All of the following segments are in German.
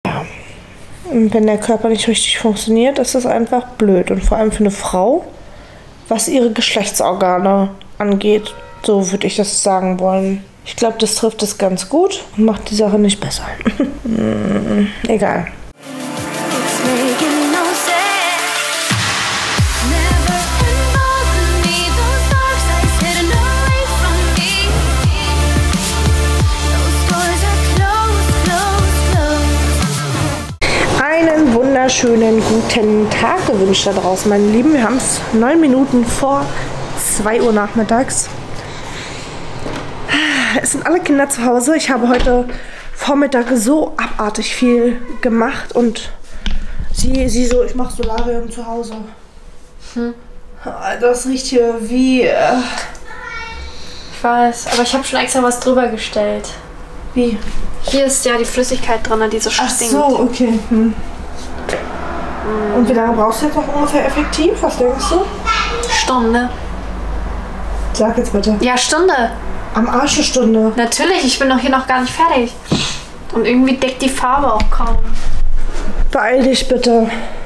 Ja. Und wenn der Körper nicht richtig funktioniert, ist das einfach blöd. Und vor allem für eine Frau, was ihre Geschlechtsorgane angeht. So würde ich das sagen wollen. Ich glaube, das trifft es ganz gut und macht die Sache nicht besser. Egal. Einen wunderschönen guten Tag gewünscht da draußen, meine Lieben. Wir haben es 9 Minuten vor 2 Uhr nachmittags. Es sind alle Kinder zu Hause. Ich habe heute Vormittag so abartig viel gemacht und sie so, ich mache Solarium zu Hause. Das riecht hier wie... Ich weiß, aber ich habe schon extra was drüber gestellt. Wie? Hier ist ja die Flüssigkeit drin, die so stinkt. Ach so, okay. Und wie lange brauchst du jetzt noch ungefähr effektiv? Was denkst du? Stunde. Sag jetzt bitte. Ja, Stunde. Am Arsch eine Stunde. Natürlich, ich bin doch hier noch gar nicht fertig. Und irgendwie deckt die Farbe auch kaum. Beeil dich bitte.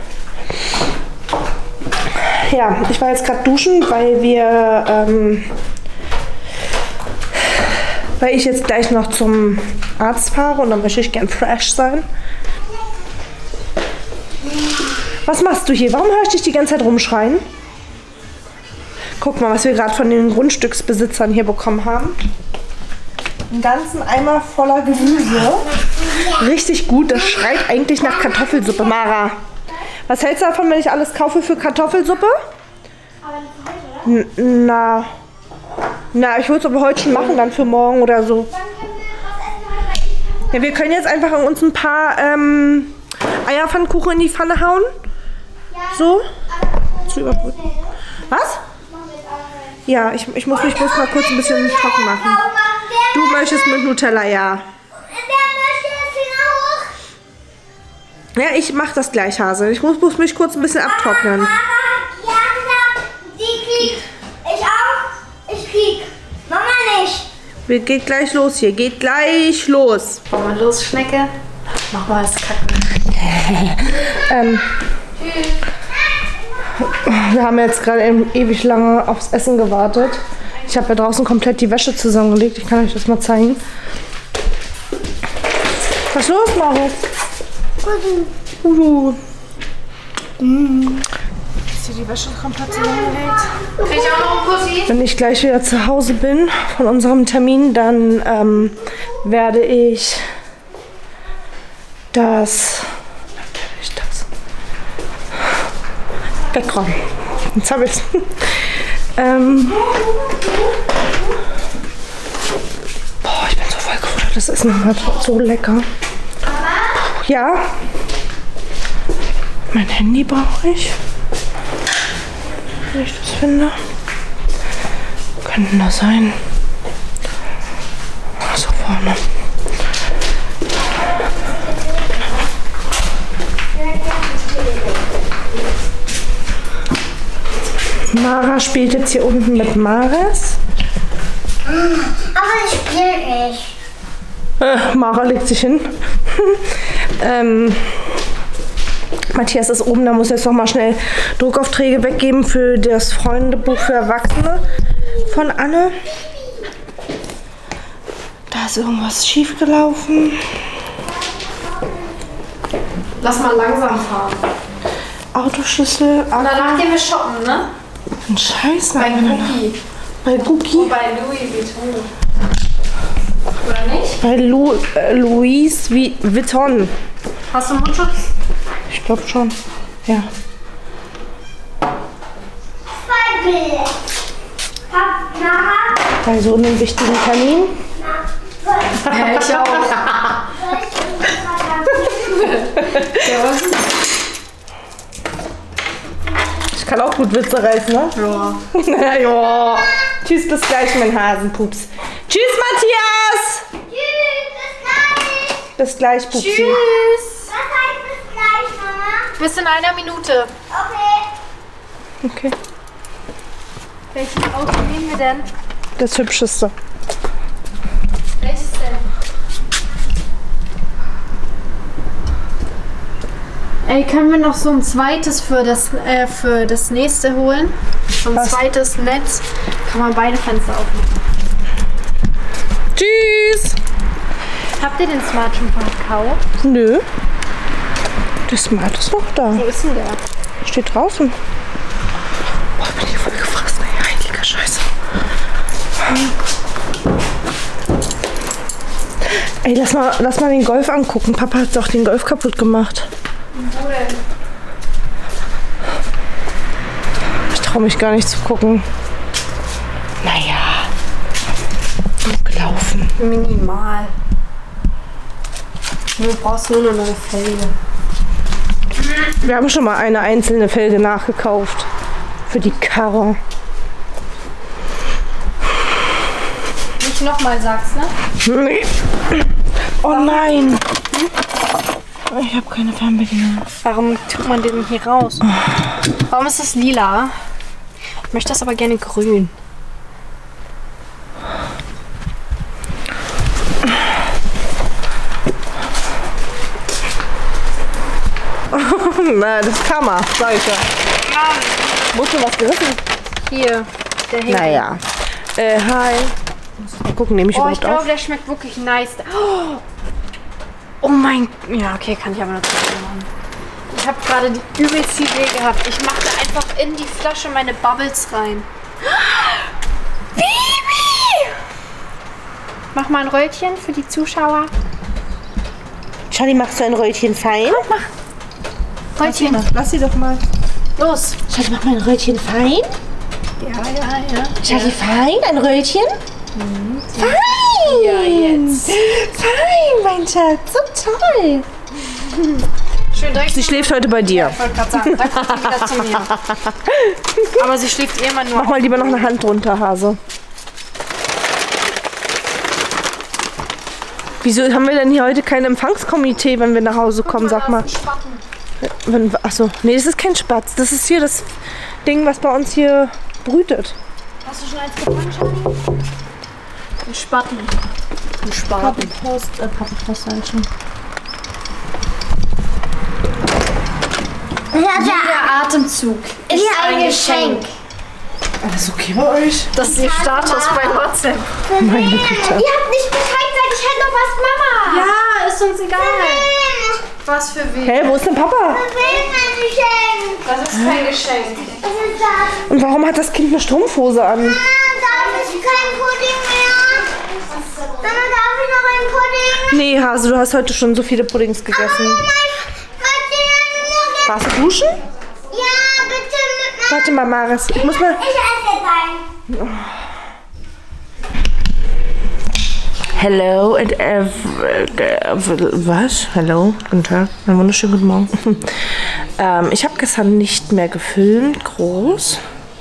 Ja, ich war jetzt gerade duschen, weil ich jetzt gleich noch zum Arzt fahre und dann möchte ich gern fresh sein. Was machst du hier? Warum höre ich dich die ganze Zeit rumschreien? Guck mal, was wir gerade von den Grundstücksbesitzern hier bekommen haben. Einen ganzen Eimer voller Gemüse. Richtig gut, das schreit eigentlich nach Kartoffelsuppe, Mara. Was hältst du davon, wenn ich alles kaufe für Kartoffelsuppe? Na, ich würde es aber heute schon machen, dann für morgen oder so. Ja, wir können jetzt einfach uns ein paar Eierpfannkuchen in die Pfanne hauen. So. Zu überbrücken. Was? Ja, ich muss mich bloß mal kurz ein bisschen trocken machen. Du möchtest mit Nutella, ja. Ja, ich mach das gleich, Hase. Ich muss mich kurz ein bisschen abtrocknen. Geht gleich los hier. Geht gleich los. Wollen wir los, Schnecke? Mach mal das Kacken. Wir haben jetzt gerade ewig lange aufs Essen gewartet. Ich habe ja draußen komplett die Wäsche zusammengelegt. Ich kann euch das mal zeigen. Was ist los, Marit? Ist hier die Wäsche komplett zusammengelegt? Krieg ich auch noch einen Pussy? Wenn ich gleich wieder zu Hause bin von unserem Termin, dann werde ich das wegräumen. Jetzt habe ich es. Boah, ich bin so voll gefuttert. Das ist nochmal so lecker. Ja. Mein Handy brauche ich. Wenn ich das finde. Wo könnte das sein? So vorne. Mara spielt jetzt hier unten mit Maris. Aber ich spiele nicht. Mara legt sich hin. Matthias ist oben, da muss jetzt noch mal schnell Druckaufträge weggeben für das Freundebuch für Erwachsene von Anne. Da ist irgendwas schief gelaufen. Lass mal langsam fahren. Autoschlüssel. Und danach gehen wir shoppen, ne? Ein Scheiß. Bei Gucci. Bei Gucci? Bei Louis Vuitton. Oder nicht? Bei Louis Vuitton. Hast du Mundschutz? Ich glaube schon. Ja. Bei so einem wichtigen Termin. Ja, ich auch. Ich kann auch gut Witze reißen, ne? Ja. Ja. Tschüss, bis gleich, mein Hasenpups. Tschüss, Matthias! Tschüss, Bis gleich, Pupsi. Tschüss. was heißt bis gleich, Mama? Bis in einer Minute. Okay. Okay. Welches Auto nehmen wir denn? Das hübscheste. Welches denn? Ey, können wir noch so ein zweites für das nächste holen? So ein zweites Netz. Kann man beide Fenster aufmachen. Tschüss! Habt ihr den Smart schon verkauft? Nö. Der Smart ist noch da. Wo ist denn der? Steht draußen. Boah, bin ich voll gefressen. Ey, heiliger Scheiße. Ey, lass mal den Golf angucken. Papa hat doch den Golf kaputt gemacht. Wo denn? Ich traue mich gar nicht zu gucken. Naja. Gelaufen. Minimal. Du brauchst nur eine neue Felge. Wir haben schon mal eine einzelne Felge nachgekauft. Für die Karre. Nicht nochmal sagst, ne? Nee. Oh nein. Ich habe keine Fernbedienung. Warum tut man den hier raus? Warum ist das lila? Ich möchte das aber gerne grün. Na, das kann man, sag ich ja. Wo ist denn was gerissen? Hier, der Hängen. Naja. Hi. Mal gucken, nehme ich Oh, ich überhaupt glaube, auf? der schmeckt wirklich nice. Oh mein... Ja, okay, kann ich aber noch machen. Ich habe gerade die übelste Idee gehabt. Ich mache da einfach in die Flasche meine Bubbles rein. Baby! Mach mal ein Röllchen für die Zuschauer. Charlie, machst du ein Röllchen fein? Röllchen. Lass sie doch mal. Los. Charlie, mach mal ein Röllchen fein. Ja. Charlie, fein? Ein Röllchen? Fein! Ja, jetzt. Fein, mein Schatz. So toll. Schön direkt. Sie schläft heute bei dir. Ich wollte gerade sagen, da kommt sie wieder zu mir. Aber sie schläft immer nur. Mach mal lieber noch eine Hand drunter, Hase. Wieso haben wir denn hier heute kein Empfangskomitee, wenn wir nach Hause kommen? Sag mal. Achso, nee, das ist kein Spatz. Das ist hier das Ding, was bei uns hier brütet. Hast du schon eins gefangen, Charlie? Ein Spaten. Ein Spaten. Pappenpost schon. Jeder Atemzug ist ein Geschenk. Alles okay bei euch? Das ist ihr Status bei WhatsApp. Meine Güte. Ihr habt nicht Bescheid gesagt, ich hätte noch was, Mama. Ja, ist uns egal. Was für wen? Hey, wo ist denn Papa? Das ist ein Geschenk. Das ist kein Geschenk. Was ist das? Und warum hat das Kind eine Strumpfhose an? Mama, darf ich kein Pudding mehr? Mama, darf ich noch einen Pudding? Nee, Hase, du hast heute schon so viele Puddings gegessen. Warst du duschen? Ja, bitte mit meinem... Warte mal, Maris. Ich muss mal... Ich esse deinen. Hello and was? Hallo, guten Tag, einen wunderschönen guten Morgen. Ich habe gestern nicht mehr gefilmt, groß.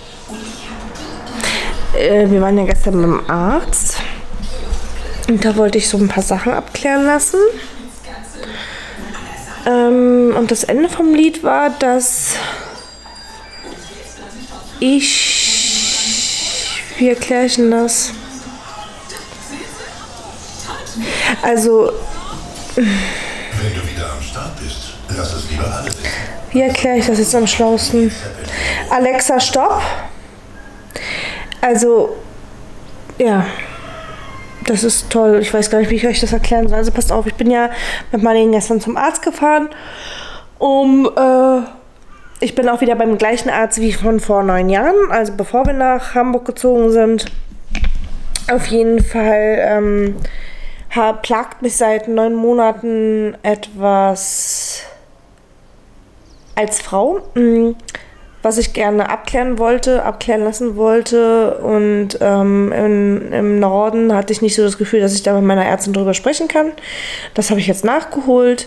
Wir waren ja gestern beim Arzt. Und da wollte ich so ein paar Sachen abklären lassen. Und das Ende vom Lied war, dass wie erkläre ich denn das? Also, Wenn du wieder am Start bist, lass es lieber alle wissen. wie erkläre ich das jetzt am schlausten? Alexa, stopp. Also, ja, das ist toll. Ich weiß gar nicht, wie ich euch das erklären soll. Also passt auf, ich bin ja mit Marlene gestern zum Arzt gefahren. Ich bin auch wieder beim gleichen Arzt wie von vor 9 Jahren, also bevor wir nach Hamburg gezogen sind. Auf jeden Fall plagt mich seit 9 Monaten etwas als Frau, was ich gerne abklären lassen wollte. Und im Norden hatte ich nicht so das Gefühl, dass ich da mit meiner Ärztin drüber sprechen kann. Das habe ich jetzt nachgeholt.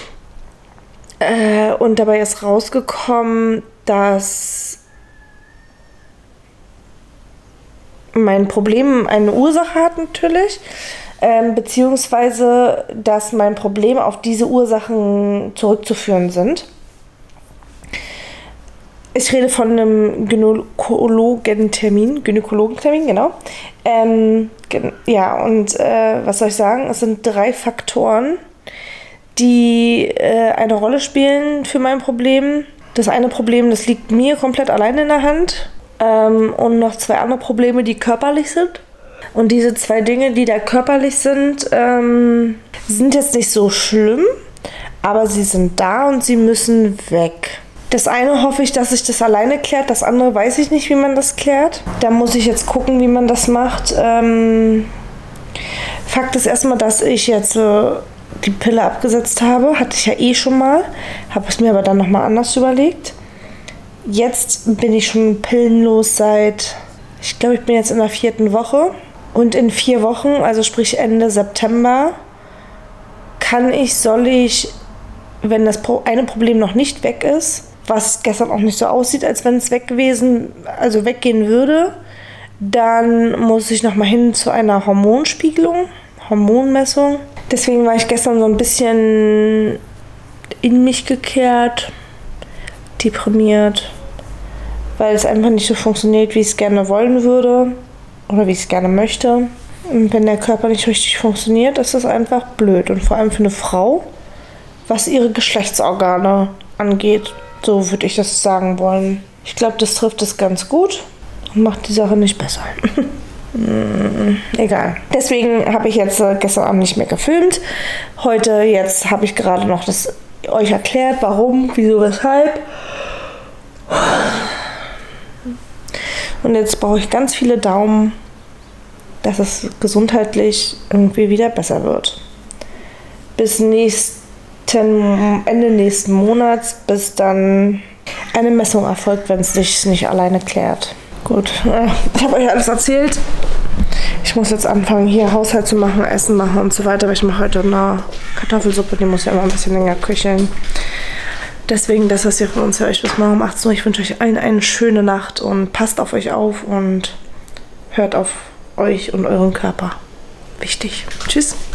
Und dabei ist rausgekommen, dass mein Problem eine Ursache hat natürlich, beziehungsweise dass mein Problem auf diese Ursachen zurückzuführen sind. Ich rede von einem Gynäkologentermin, genau. Ja, und was soll ich sagen? Es sind 3 Faktoren, die eine Rolle spielen für mein Problem. Das eine Problem, das liegt mir komplett allein in der Hand. Und noch 2 andere Probleme, die körperlich sind. Und diese 2 Dinge, die da körperlich sind, sind jetzt nicht so schlimm, aber sie sind da und sie müssen weg. Das eine hoffe ich, dass sich das alleine klärt, das andere weiß ich nicht, wie man das klärt. Da muss ich jetzt gucken, wie man das macht. Fakt ist erstmal, dass ich jetzt die Pille abgesetzt habe. Hatte ich ja eh schon mal, habe es mir aber dann nochmal anders überlegt. Jetzt bin ich schon pillenlos seit, ich glaube, ich bin jetzt in der 4. Woche. Und in 4 Wochen, also sprich Ende September, soll ich, wenn das eine Problem noch nicht weg ist, was gestern auch nicht so aussieht, als wenn es weggehen würde, dann muss ich nochmal hin zu einer Hormonmessung. Deswegen war ich gestern so ein bisschen in mich gekehrt, deprimiert, weil es einfach nicht so funktioniert, wie ich es gerne wollen würde oder wie ich es gerne möchte. Und wenn der Körper nicht richtig funktioniert, ist das einfach blöd. Und vor allem für eine Frau, was ihre Geschlechtsorgane angeht. So würde ich das sagen wollen. Ich glaube, das trifft es ganz gut und macht die Sache nicht besser. Egal. Deswegen habe ich jetzt gestern Abend nicht mehr gefilmt. Jetzt habe ich gerade noch das euch erklärt, warum, wieso, weshalb. Und jetzt brauche ich ganz viele Daumen, dass es gesundheitlich irgendwie wieder besser wird. Bis Ende nächsten Monats, bis dann eine Messung erfolgt, wenn es sich nicht alleine klärt. Gut, ich habe euch alles erzählt. Ich muss jetzt anfangen, hier Haushalt zu machen, Essen machen und so weiter. Weil ich mache heute eine Kartoffelsuppe, die muss ja immer ein bisschen länger köcheln. Deswegen, das was ihr von uns hört, bis morgen um 18 Uhr. Ich wünsche euch allen eine schöne Nacht und passt auf euch auf und hört auf euch und euren Körper. Wichtig. Tschüss.